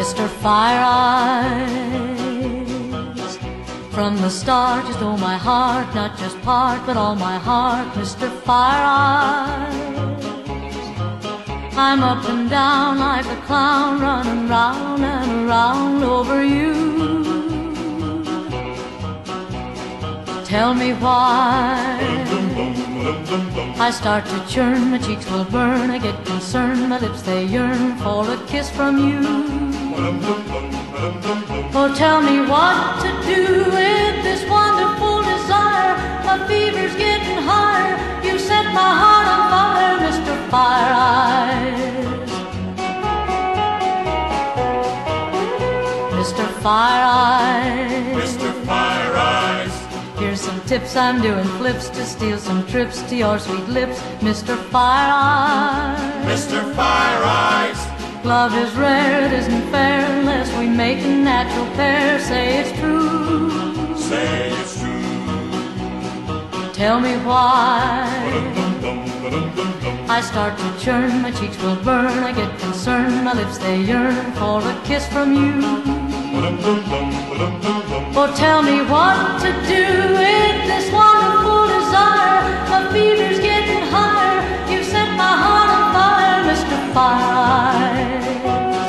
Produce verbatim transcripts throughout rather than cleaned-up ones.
Mister Fire Eyes, from the start you stole my heart, not just part, but all my heart, Mister Fire Eyes. I'm up and down like a clown, running round and around over you. Tell me why I start to churn, my cheeks will burn, I get concerned, my lips they yearn for a kiss from you. Oh, tell me what to do with this wonderful desire, my fever's getting higher, you set my heart on fire, Mister Fire Eyes. Mister Fire Eyes, Mister Fire Eyes. Here's some tips, I'm doing flips to steal some trips to your sweet lips, Mister Fire Eyes. Mister Fire Eyes. Love is rare, it isn't fair unless we make a natural pair. Say it's true, Say it's true. tell me why I start to churn, my cheeks will burn, I get concerned, my lips they yearn for a kiss from you. Oh, tell me what to do with this wonderful desire, my fever's getting higher, you set my heart on fire, Mister Fire Eyes.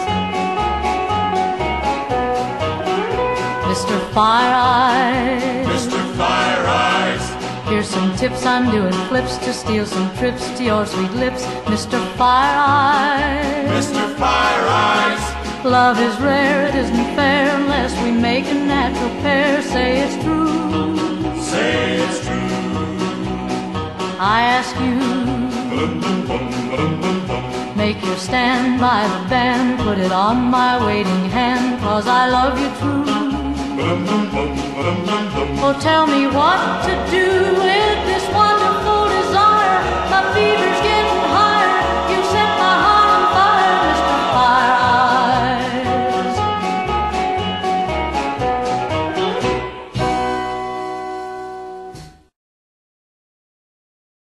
Mister Fire Eyes, Mister Fire Eyes. here's some tips, I'm doing flips to steal some trips to your sweet lips, Mister Fire Eyes. Mister Fire Eyes. Love is rare, it isn't fair unless we make a natural pair. Say it's true, Say it's true. I ask you, make your stand by the band, put it on my waiting hand, 'cause I love you true. Oh, tell me what to do with this wonderful